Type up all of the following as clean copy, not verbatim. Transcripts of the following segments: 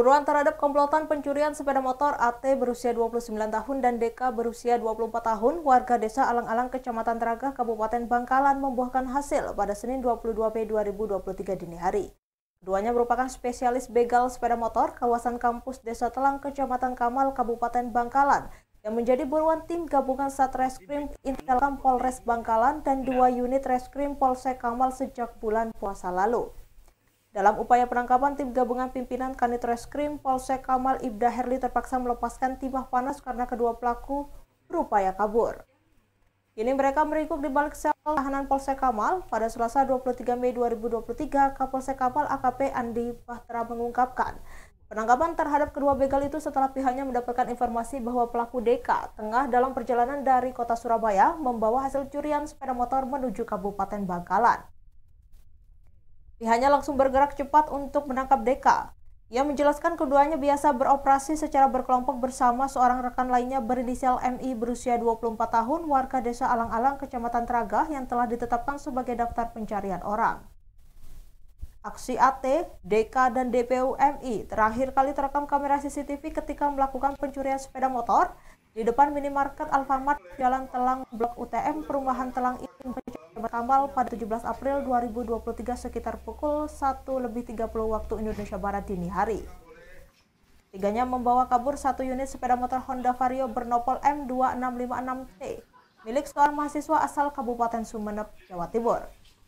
Buruan terhadap komplotan pencurian sepeda motor AT berusia 29 tahun dan DK berusia 24 tahun warga desa Alang-Alang Kecamatan Tragah Kabupaten Bangkalan membuahkan hasil pada Senin 22 Mei 2023 dini hari. Keduanya merupakan spesialis begal sepeda motor kawasan kampus Desa Telang Kecamatan Kamal Kabupaten Bangkalan yang menjadi buruan tim gabungan Satreskrim Intelkam Polres Bangkalan dan 2 unit Reskrim Polsek Kamal sejak bulan puasa lalu. Dalam upaya penangkapan, tim gabungan pimpinan Kanit Reskrim Polsek Kamal Ibda Herli terpaksa melepaskan timah panas karena kedua pelaku berupaya kabur. Kini mereka meringkuk di balik sel tahanan Polsek Kamal. Pada Selasa 23 Mei 2023, Kapolsek Kamal AKP Andi Bahtera mengungkapkan penangkapan terhadap kedua begal itu setelah pihaknya mendapatkan informasi bahwa pelaku DK tengah dalam perjalanan dari kota Surabaya membawa hasil curian sepeda motor menuju Kabupaten Bangkalan. Pihaknya langsung bergerak cepat untuk menangkap DK. Ia menjelaskan keduanya biasa beroperasi secara berkelompok bersama seorang rekan lainnya berinisial MI berusia 24 tahun warga desa Alang-Alang Kecamatan Tragah yang telah ditetapkan sebagai daftar pencarian orang. Aksi AT, DK, dan DPU MI terakhir kali terekam kamera CCTV ketika melakukan pencurian sepeda motor di depan minimarket Alfamart Jalan Telang Blok UTM Perumahan Telang Indah Kecamatan Kamal pada 17 April 2023 sekitar pukul 1:30 waktu Indonesia Barat dini hari. Tiganya membawa kabur 1 unit sepeda motor Honda Vario bernopol M2656T milik seorang mahasiswa asal Kabupaten Sumeneb, Jawa Timur.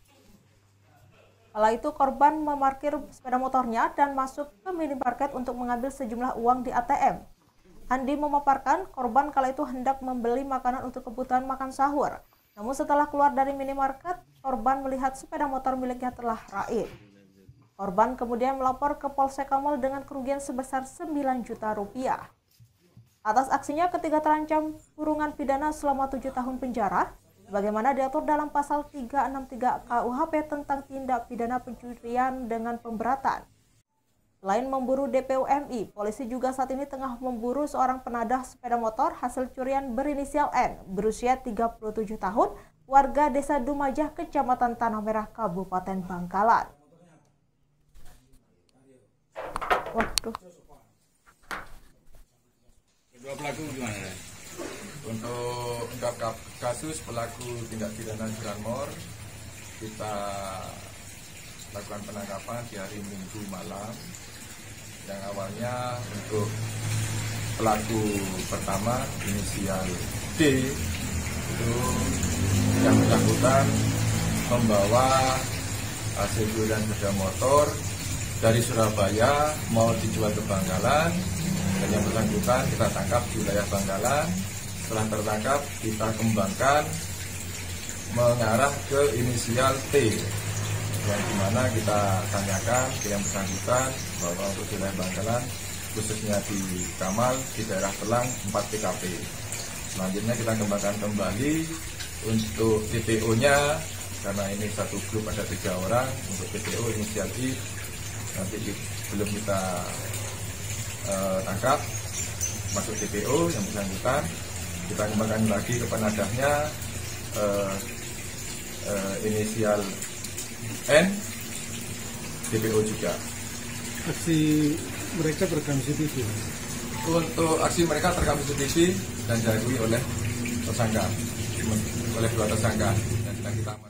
Kala itu korban memarkir sepeda motornya dan masuk ke minimarket untuk mengambil sejumlah uang di ATM. Andi memaparkan korban kala itu hendak membeli makanan untuk kebutuhan makan sahur. Namun setelah keluar dari minimarket, korban melihat sepeda motor miliknya telah raib. Korban kemudian melapor ke Polsek Kamal dengan kerugian sebesar 9 juta rupiah. Atas aksinya ketiga terancam kurungan pidana selama 7 tahun penjara, sebagaimana diatur dalam pasal 363 KUHP tentang tindak pidana pencurian dengan pemberatan. Selain memburu DPU MI, polisi juga saat ini tengah memburu seorang penadah sepeda motor hasil curian berinisial N berusia 37 tahun, warga Desa Dumajah, Kecamatan Tanah Merah, Kabupaten Bangkalan. Waduh. Kedua pelaku gimana? Untuk ungkap kasus pelaku tindak pidana curanmor, kita lakukan penangkapan di hari Minggu malam. Yang awalnya untuk pelaku pertama inisial D itu yang bersangkutan membawa hasil curian sepeda motor dari Surabaya mau dijual ke Bangkalan, dan yang bersangkutan kita tangkap di wilayah Bangkalan. Setelah tertangkap kita kembangkan mengarah ke inisial T, yang dimana kita tanyakan ke yang bersangkutan bahwa untuk wilayah Bangkalan khususnya di Kamal di daerah Telang 4 TKP. Selanjutnya kita kembangkan kembali untuk DPO-nya, karena ini satu grup ada 3 orang. Untuk DPO inisial I nanti belum kita tangkap, masuk DPO yang bersangkutan. Kita kembangkan lagi ke penadahnya inisial N, DPO juga. Aksi mereka terekam CCTV. Untuk aksi mereka terekam CCTV dan diakui oleh tersangka, oleh 2 tersangka, dan sedang kita